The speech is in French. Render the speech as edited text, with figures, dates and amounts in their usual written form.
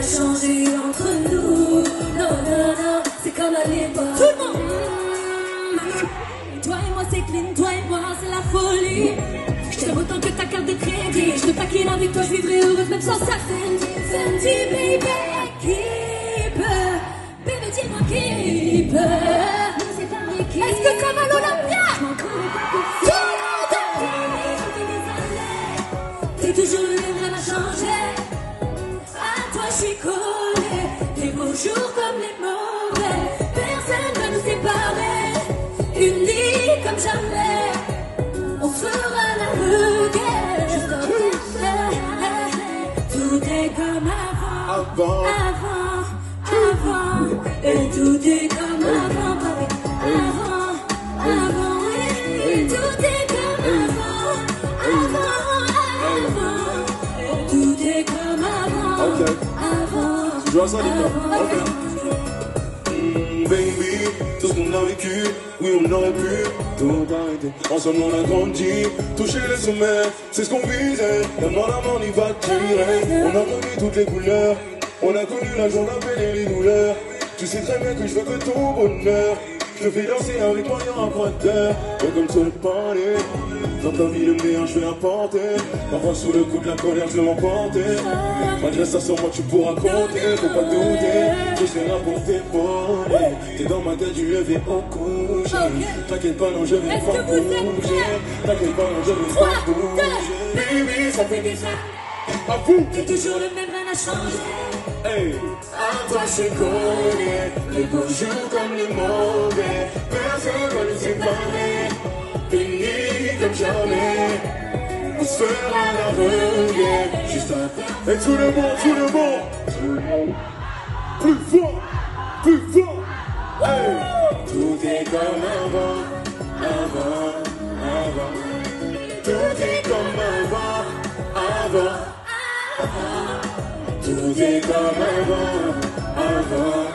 changé entre nous. Non, non, non, c'est comme à l'époque. Tout le monde. Toi et moi c'est clean, toi et moi c'est la folie. Je t'aime autant que ta carte de crédit. Je te taquine avec toi, je vivrai heureuse même sans ça. Fendi, baby, qui peut? Baby, dis-moi qui peut? Est-ce que comme à l'Olympia? T'es toujours le même, rien n'a changé. À toi je suis collée. Les beaux jours comme les mauvais, personne va nous séparer. Unis comme jamais, on fera la reguerre. Juste tout est comme avant, avant, et tout est comme avant, avant, oui, tout est comme avant, tout est comme avant, Tu vois ça, Lina? Ok. Baby, tout ce qu'on a vécu, oui on aurait pu tout arrêter. Ensemble on a grandi, touché les sommets, c'est ce qu'on visait. La mort on y va tirer. On a connu toutes les couleurs, on a connu la joie, la peine et les douleurs. Tu sais très bien que je veux que ton bonheur. Je te fais danser avec moi, y'aura pas d'heure. Et comme te le parler, dans ta vie le meilleur je vais apporter. Parfois sous le coup de la colère je vais m'emporter. Malgré ça sur moi tu pourras compter. Faut pas douter, je serai là pour t'épauler. T'es dans ma tête du lever au coucher. T'inquiète pas non je vais pas bouger. T'inquiète pas non je vais pas bouger. baby, ça fait déjà. À vous. T'es toujours le même, rien n'a changé. Hey. À toi je suis collé. Les beaux jours comme les mauvais, personne va nous séparer. Unis comme jamais, on se fera la reguerre. Juste à Et tout le monde. Plus fort. Hey. tout est comme avant. Tout est comme avant. Tout est comme avant.